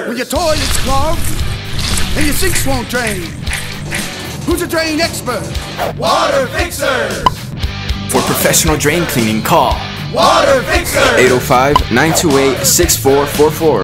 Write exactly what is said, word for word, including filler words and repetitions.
When your toilet's clogged and your sinks won't drain, who's a drain expert? Water Fixers! For professional drain cleaning, call Water Fixers! eight oh five, nine two eight, six four four four.